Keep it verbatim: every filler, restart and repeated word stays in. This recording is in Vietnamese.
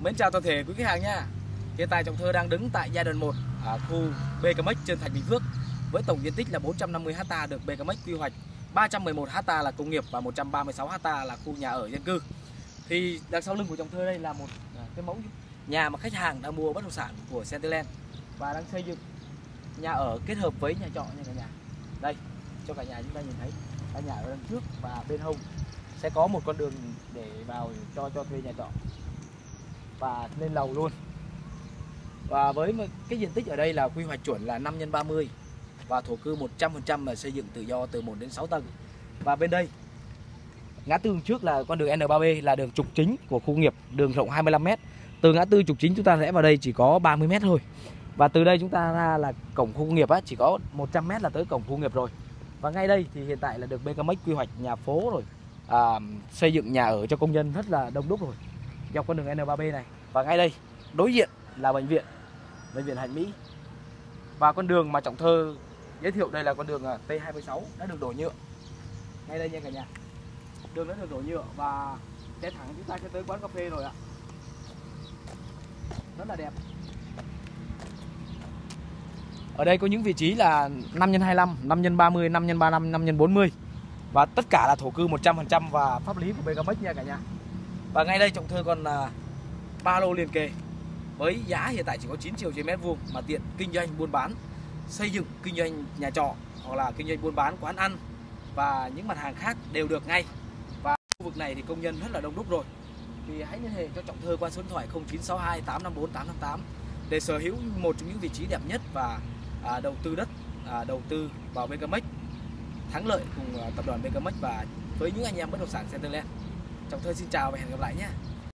Mến chào toàn thể quý khách hàng nha. Hiện tại Trọng Thơ đang đứng tại giai đoạn một ở khu bê ca em Trơn Thành Bình Phước với tổng diện tích là bốn trăm năm mươi héc ta, được bê ca em quy hoạch ba trăm mười một héc ta là công nghiệp và một trăm ba mươi sáu héc ta là khu nhà ở dân cư. Thì đằng sau lưng của Trọng Thơ đây là một cái mẫu nhà mà khách hàng đang mua bất động sản của Centerland và đang xây dựng nhà ở kết hợp với nhà trọ nha cả nhà. Đây cho cả nhà chúng ta nhìn thấy căn nhà ở đằng trước và bên hông sẽ có một con đường để vào cho cho thuê nhà trọ và lên lầu luôn. Và với cái diện tích ở đây là quy hoạch chuẩn là năm nhân ba mươi và thổ cư một trăm phần trăm là xây dựng tự do từ một đến sáu tầng. Và bên đây ngã tư trước là con đường N ba B là đường trục chính của khu công nghiệp, đường rộng hai mươi lăm mét. Từ ngã tư trục chính chúng ta rẽ vào đây chỉ có ba mươi mét thôi. Và từ đây chúng ta ra là cổng khu công nghiệp á, chỉ có một trăm mét là tới cổng khu công nghiệp rồi. Và ngay đây thì hiện tại là được bê ca em quy hoạch nhà phố rồi, à, xây dựng nhà ở cho công nhân rất là đông đúc rồi dọc con đường N ba B này. Và ngay đây đối diện là bệnh viện, bệnh viện Hạnh Mỹ. Và con đường mà Trọng Thơ giới thiệu đây là con đường T hai mươi sáu đã được đổ nhựa. Ngay đây nha cả nhà, đường đã được đổ nhựa và sẽ thẳng chúng ta sẽ tới quán cà phê rồi ạ. Rất là đẹp. Ở đây có những vị trí là năm nhân hai mươi lăm, năm nhân ba mươi, năm nhân ba mươi lăm, năm nhân bốn mươi. Và tất cả là thổ cư một trăm phần trăm và pháp lý của bê ca em nha cả nhà. Và ngay đây Trọng Thơ còn là ba lô liền kề với giá hiện tại chỉ có chín triệu trên mét vuông mà tiện kinh doanh buôn bán, xây dựng kinh doanh nhà trọ hoặc là kinh doanh buôn bán quán ăn và những mặt hàng khác đều được ngay. Và khu vực này thì công nhân rất là đông đúc rồi. Thì hãy liên hệ cho Trọng Thơ qua số điện thoại không chín sáu hai tám năm bốn tám năm tám để sở hữu một trong những vị trí đẹp nhất và à, đầu tư đất, à, đầu tư vào bê ca em thắng lợi cùng à, tập đoàn bê ca em và với những anh em bất động sản Centerland. Trọng Thơ xin chào và hẹn gặp lại nhé.